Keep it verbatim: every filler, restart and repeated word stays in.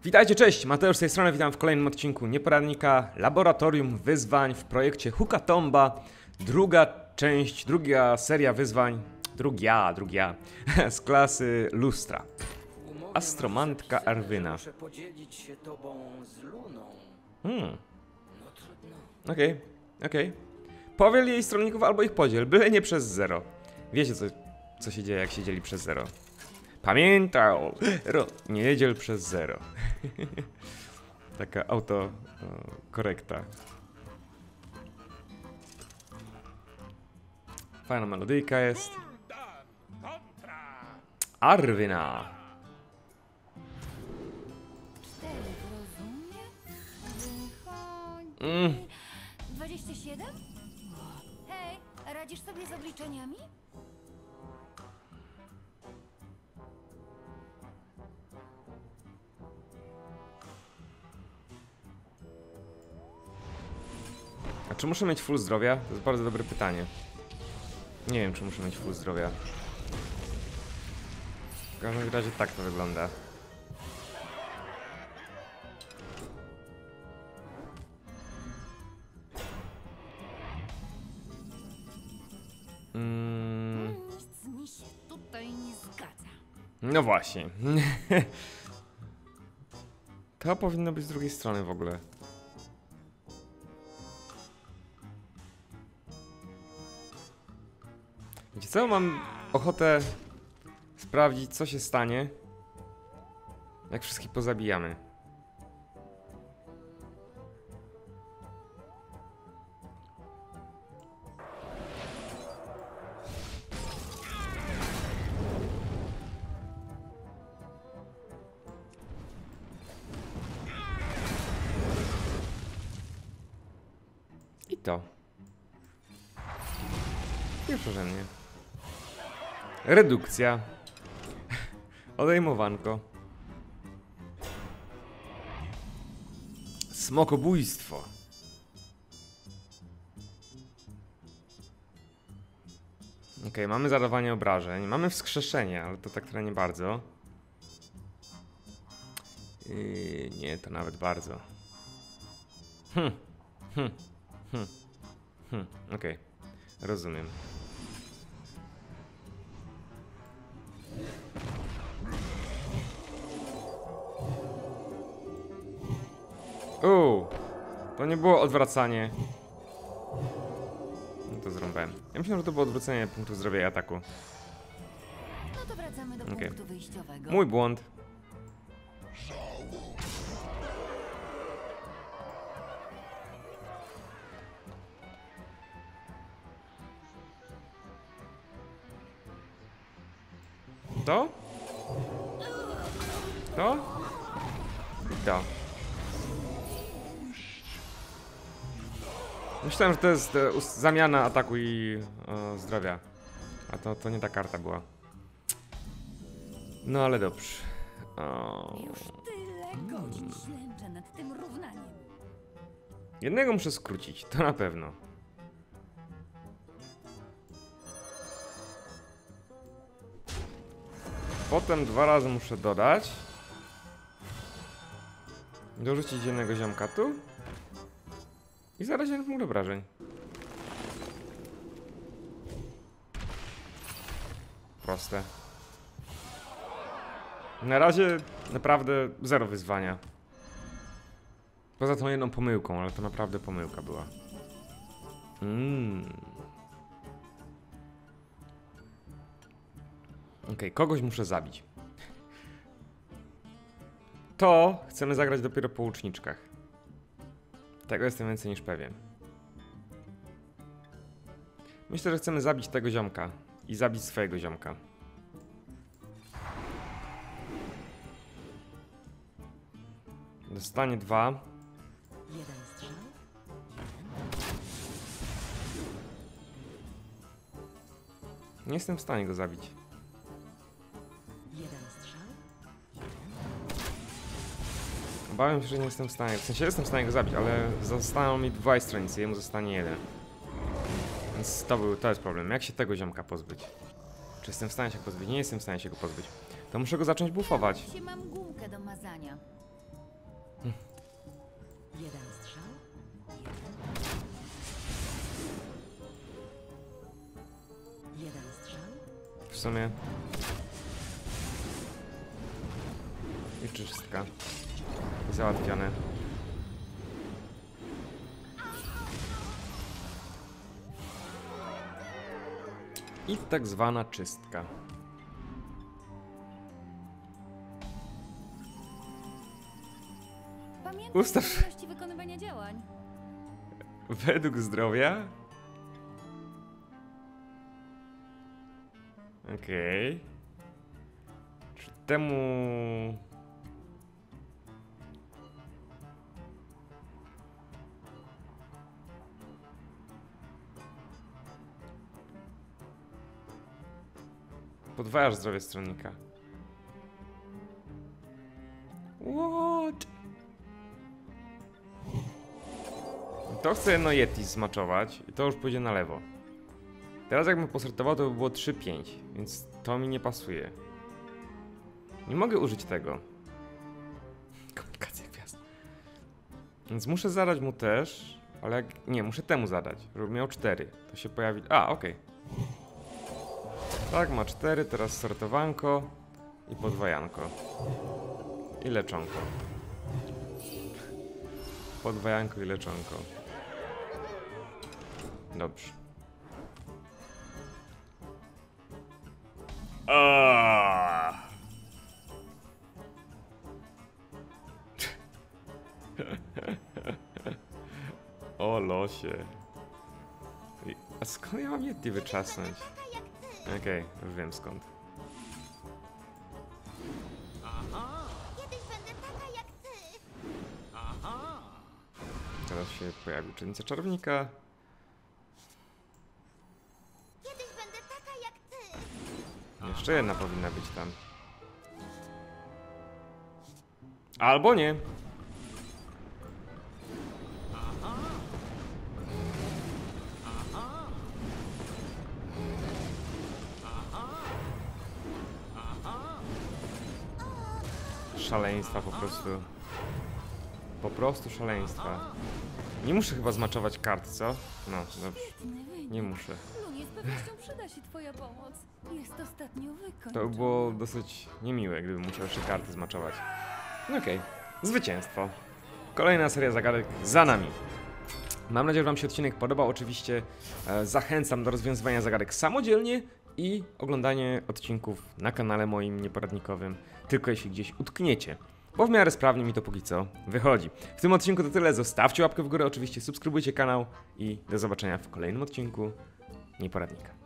Witajcie, cześć! Mateusz z tej strony, witam w kolejnym odcinku Nieporadnika Laboratorium Wyzwań w projekcie Hukatomba. Druga część, druga seria wyzwań, drugia, drugia, z klasy Lustra. Astromantka Arwyna. Muszę podzielić się tobą z Luną. Hmm, No trudno. okej, okay, okej. Okay. Powiel jej stronników albo ich podziel, byle nie przez zero. Wiecie co, co się dzieje, jak się dzieli przez zero. Pamiętaj, ro, nie dziel przez zero. Taka auto o, korekta. Fajna melodyjka jest. Arwyna. Cztery, rozumie? Wychodzi... Mm. dwadzieścia siedem? Hej, radzisz sobie z obliczeniami? A czy muszę mieć full zdrowia? To jest bardzo dobre pytanie. Nie wiem, czy muszę mieć full zdrowia. W każdym razie tak to wygląda. Mm. Nic mi się tutaj nie zgadza. No właśnie. To powinno być z drugiej strony w ogóle. Wiecie co? Mam ochotę sprawdzić, co się stanie, jak wszystkich pozabijamy. I to. Pierwsze mnie. Redukcja. Odejmowanko. Smokobójstwo. Okej, okay, mamy zadawanie obrażeń. Mamy wskrzeszenie, ale to tak trochę nie bardzo. Yy, nie, to nawet bardzo. Hm. Hm. Hm. Hm. Okej. Okay. Rozumiem. Uuu, to nie było odwracanie. No to zrąbałem. Ja myślę, że to było odwrócenie punktu zdrowia i ataku. No to wracamy do Okay. punktu wyjściowego. Mój błąd. To? To? I to. Myślałem, że to jest e, zamiana ataku i e, zdrowia. A to, to nie ta karta była. No ale dobrze. O. Już tyle godzin ślęczę nad tym równaniem. Jednego muszę skrócić, to na pewno. Potem dwa razy muszę dodać. Dorzucić jednego ziomka tu. I zaraz jeden punkt obrażeń. Proste. Na razie naprawdę zero wyzwania. Poza tą jedną pomyłką, ale to naprawdę pomyłka była. Mmm. Okej, okay, kogoś muszę zabić. To chcemy zagrać dopiero po łuczniczkach. Tego jestem więcej niż pewien. Myślę, że chcemy zabić tego ziomka. I zabić swojego ziomka. Dostanie dwa. Jeden strzał. Nie jestem w stanie go zabić. Jeden strzał. Obawiam się, że nie jestem w stanie. W sensie jestem w stanie go zabić, ale zostaną mi dwaj stronicy, jemu zostanie jeden. Więc to, był, to jest problem. Jak się tego ziomka pozbyć? Czy jestem w stanie się pozbyć? Nie jestem w stanie się go pozbyć. To muszę go zacząć buffować. Się mam gumkę do mazania. Jeden strzał. Jeden. Jeden strzał. W sumie. I czystka. I załatwione. I tak zwana czystka. Pamiętaj Ustaw- o kolejności wykonywania działań. Według zdrowia? Okej. Czy temu... Podwajasz zdrowie stronnika. What? To chcę jedno Yeti zmaczować i to już pójdzie na lewo. Teraz jakbym posortował, to by było trzy pięć, więc to mi nie pasuje. Nie mogę użyć tego. Komunikacja gwiazd. Więc muszę zadać mu też, ale jak... Nie, muszę temu zadać, żeby miał cztery. To się pojawi... A, okej. Tak, ma cztery, teraz sortowanko i podwajanko. I leczonko. Podwajanko i leczonko. Dobrze. Aaaa! O losie. I- A skąd ja mam Yeti wyczasnąć? Okej, już wiem skąd. Kiedyś będę taka jak ty. Teraz się pojawi uczennica czarownika. Kiedyś będę taka jak ty. Jeszcze jedna powinna być tam. Albo nie. Szaleństwa po prostu. Po prostu szaleństwa. Nie muszę chyba zmaczować kart, co? No, dobrze. Świetny wynik. Nie muszę. Lunie, z pewnością przyda się twoja pomoc. Jest ostatnio wykończona. To by było dosyć niemiłe, gdybym musiał jeszcze karty zmaczować. No okej, zwycięstwo. Kolejna seria zagadek za nami. Mam nadzieję, że wam się odcinek podobał. Oczywiście e, zachęcam do rozwiązywania zagadek samodzielnie i oglądanie odcinków na kanale moim nieporadnikowym, tylko jeśli gdzieś utkniecie. Bo w miarę sprawnie mi to póki co wychodzi. W tym odcinku to tyle. Zostawcie łapkę w górę, oczywiście subskrybujcie kanał i do zobaczenia w kolejnym odcinku Nieporadnika.